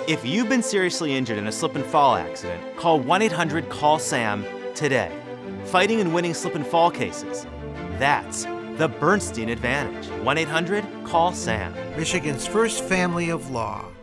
If you've been seriously injured in a slip and fall accident, call 1-800-CALL-SAM today. Fighting and winning slip and fall cases. That's the Bernstein advantage. 1-800-CALL-SAM. Michigan's first family of law.